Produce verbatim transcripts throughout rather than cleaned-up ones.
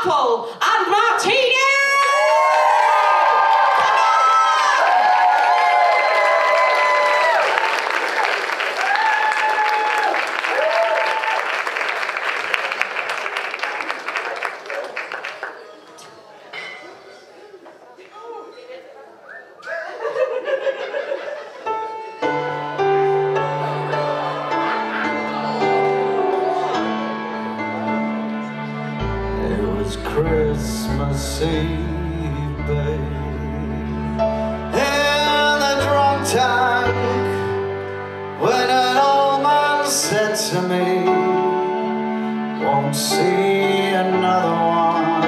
Marco and Martini! Christmas Eve, babe, in the drunk tank, when an old man said to me, won't see another one.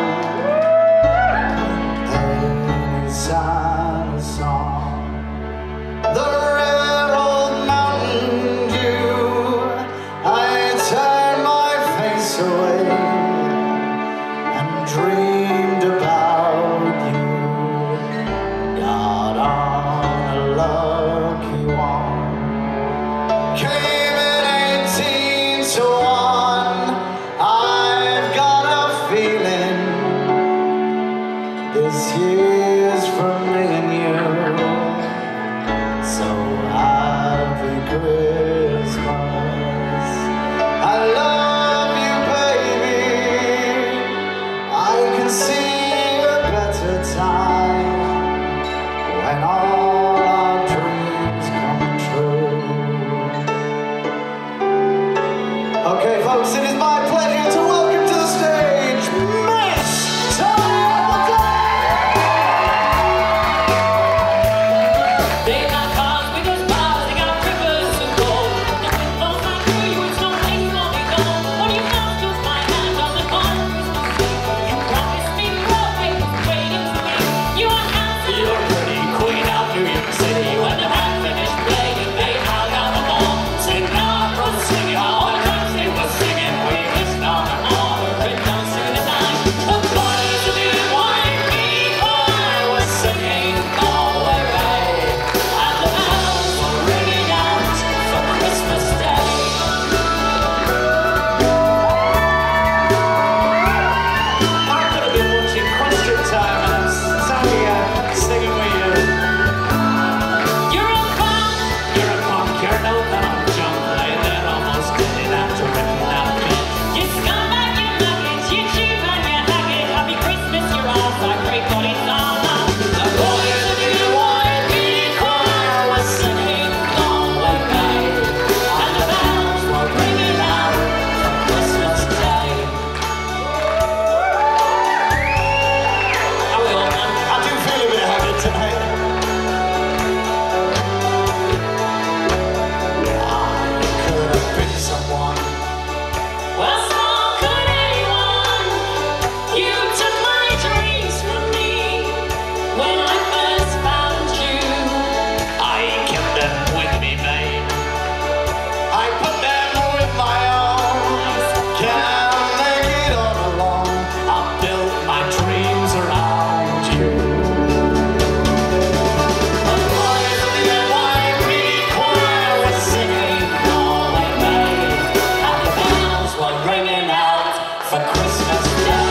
And then he sang a song, the rare old mountain dew. I turned my face away, dreamed about you, got on a lucky one, came in eighteen to one. I've got a feeling this year's for me and you, so happy Christmas. I love you, baby. I can see a better time when all our dreams come true. Okay, folks, it is my pleasure to welcome to the stage Miss Toyota! They got cars, because bars, they got rivers and gold. The windows not through you, it's no place for me go. What do you want to my hand on the corner? You promised me Broadway was waiting for me. You are handsome. You're pretty queen of New York City. When the band finished playing, they held out the ball. Sing now, from singing all the times they were singing. We missed on the hall, we're down to the night. The boys of the white people were singing Galway Bay, and the bells were ringing out for Christmas Day. I could have been watching Question Time and I'm sadly uh, singing with you. You're a clown, You're a punk, you're no dumb junk, laying there almost getting out to written out bit. you scumbag, you nugget, you cheap and you haggard. Happy Christmas, your ass, our great bodies all up. The boys of the white choir were singing Galway Bay, and the bells were ringing out for Christmas Day. How we all, man? I do feel a bit haggard tonight. I could have been someone. Well, so could anyone. You took my dreams from me when I first found you. I kept them with me, babe. I put them with my arms. Can't make it all alone. I built my dreams around you. The boys of the N Y P D choir were singing Galway Bay, and the bells were ringing out for Christmas Day.